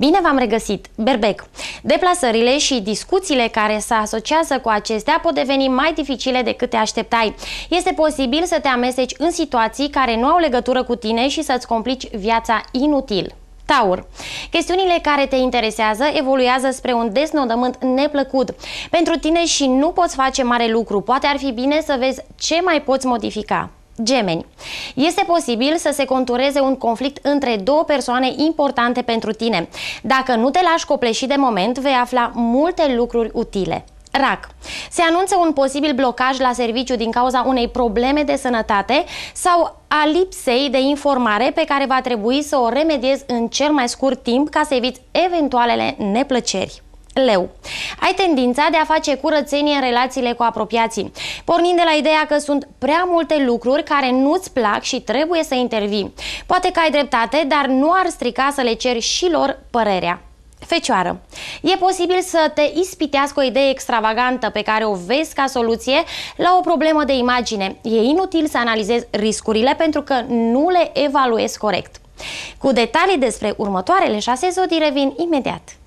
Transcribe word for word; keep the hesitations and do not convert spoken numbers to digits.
Bine v-am regăsit! Berbec. Deplasările și discuțiile care se asociază cu acestea pot deveni mai dificile decât te așteptai. Este posibil să te amesteci în situații care nu au legătură cu tine și să-ți complici viața inutil. Taur. Chestiunile care te interesează evoluează spre un desnodământ neplăcut pentru tine și nu poți face mare lucru. Poate ar fi bine să vezi ce mai poți modifica. Gemeni. Este posibil să se contureze un conflict între două persoane importante pentru tine. Dacă nu te lași copleșit de moment, vei afla multe lucruri utile. Rac. Se anunță un posibil blocaj la serviciu din cauza unei probleme de sănătate sau a lipsei de informare pe care va trebui să o remediezi în cel mai scurt timp ca să eviți eventualele neplăceri. Leu. Ai tendința de a face curățenie în relațiile cu apropiații, pornind de la ideea că sunt prea multe lucruri care nu-ți plac și trebuie să intervii. Poate că ai dreptate, dar nu ar strica să le ceri și lor părerea. Fecioară. E posibil să te ispitească o idee extravagantă pe care o vezi ca soluție la o problemă de imagine. E inutil să analizezi riscurile pentru că nu le evaluezi corect. Cu detalii despre următoarele șase zodii revin imediat.